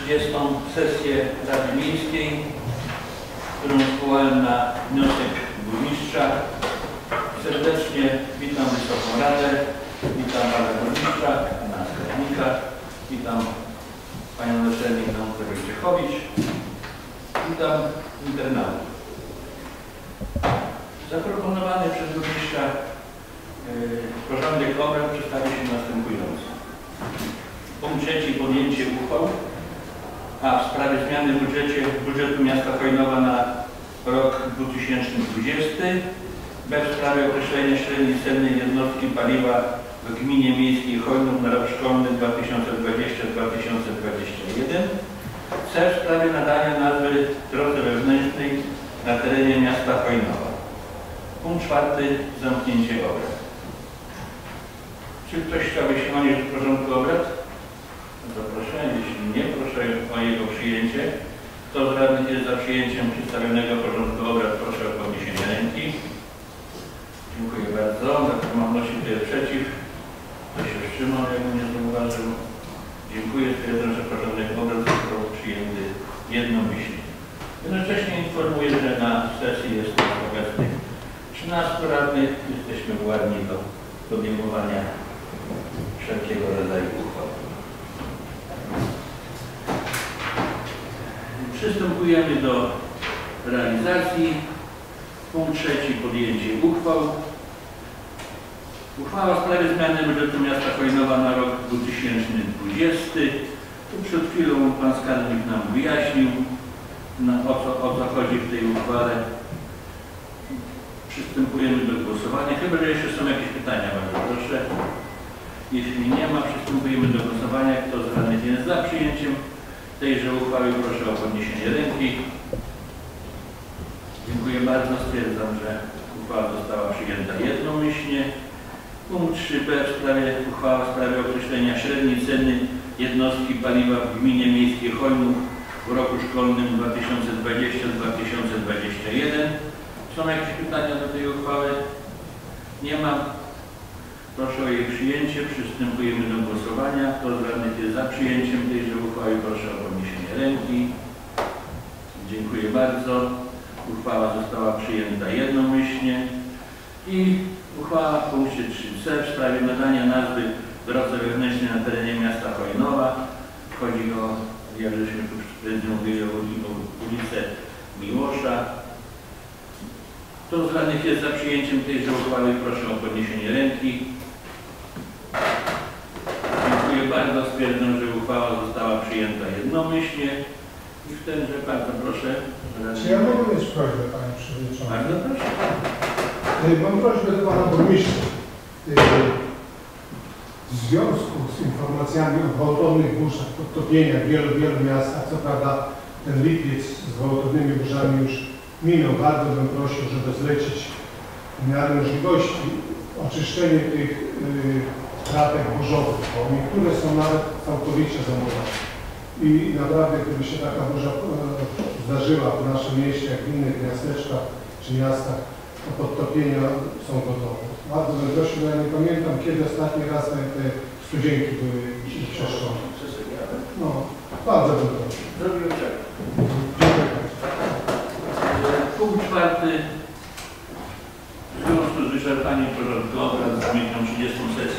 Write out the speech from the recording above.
30. sesję Rady Miejskiej, którą zwołałem na wniosek burmistrza. Serdecznie witam Wysoką Radę, witam Pana Burmistrza, Pana Skarbnika, witam Panią Naczelnik Danutę Wojciechowicz, witam internautów. Zaproponowany przez burmistrza porządek obrad przedstawi się następująco. Punkt 3. Podjęcie uchwał w sprawie zmiany budżetu miasta Chojnowa na rok 2020. B. W sprawie określenia średniej ceny jednostki paliwa w gminie miejskiej Chojnów na rok szkolny 2020-2021. C. W sprawie nadania nazwy drodze wewnętrznej na terenie miasta Chojnowa. Punkt 4. Zamknięcie obrad. Czy ktoś chciałby się odnieść do porządku obrad? Zaproszę. Jeśli nie, proszę o jego przyjęcie. Kto z radnych jest za przyjęciem przedstawionego porządku obrad, proszę o podniesienie ręki. Dziękuję bardzo. Zatrzymaności kto jest przeciw? Kto się wstrzymał, jakby nie zauważył? Dziękuję. Stwierdzam, że porządek obrad został przyjęty jednomyślnie. Jednocześnie informuję, że na sesji jest obecnych 13 radnych. Jesteśmy władni do podejmowania wszelkiego rodzaju uchwał. Przystępujemy do realizacji. Punkt 3. Podjęcie uchwał. Uchwała w sprawie zmiany budżetu miasta Chojnowa na rok 2020. Tu przed chwilą Pan Skarbnik nam wyjaśnił, o co chodzi w tej uchwale. Przystępujemy do głosowania. Chyba że jeszcze są jakieś pytania, bardzo proszę. Jeśli nie ma, przystępujemy do głosowania. Kto z radnych jest za przyjęciem tejże uchwały, proszę o podniesienie ręki. Dziękuję bardzo. Stwierdzam, że uchwała została przyjęta jednomyślnie. Punkt 3b. Uchwała w sprawie określenia średniej ceny jednostki paliwa w gminie miejskiej Chojnów w roku szkolnym 2020-2021. Są jakieś pytania do tej uchwały? Nie ma. Proszę o jej przyjęcie. Przystępujemy do głosowania. Kto z radnych jest za przyjęciem tejże uchwały, proszę o podniesienie ręki. Dziękuję bardzo. Uchwała została przyjęta jednomyślnie. I uchwała w punkcie 3c w sprawie nadania nazwy drodze wewnętrznej na terenie miasta Chojnowa. Chodzi o, jak żeśmy tu mówili, o ulicę Miłosza. Kto z radnych jest za przyjęciem tejże uchwały, proszę o podniesienie ręki. Dziękuję bardzo. Stwierdzam, że uchwała została przyjęta jednomyślnie. I w tenże bardzo proszę. Czy ja mogę mieć prośbę, Panie Przewodniczący? Bardzo proszę. Mam prośbę do Pana Burmistrza. W związku z informacjami o gwałtownych burzach, podtopieniach w wielu miastach, co prawda ten lipiec z gwałtownymi burzami już minął, bardzo bym prosił, żeby zlecić w miarę możliwości oczyszczenie tych kratek burzowych, bo niektóre są nawet całkowicie zamorzone. I naprawdę, gdyby się taka burza zdarzyła w naszym mieście, jak w innych miasteczkach czy miastach, to podtopienia są gotowe. Bardzo bym prosił, bo ja nie pamiętam, kiedy ostatni raz te studzienki były przeszczone. No, bardzo bym prosił. Zrobiłem tak. Dziękuję. Punkt 4. W związku z wyczerpaniem porządku obrad z 30. sesji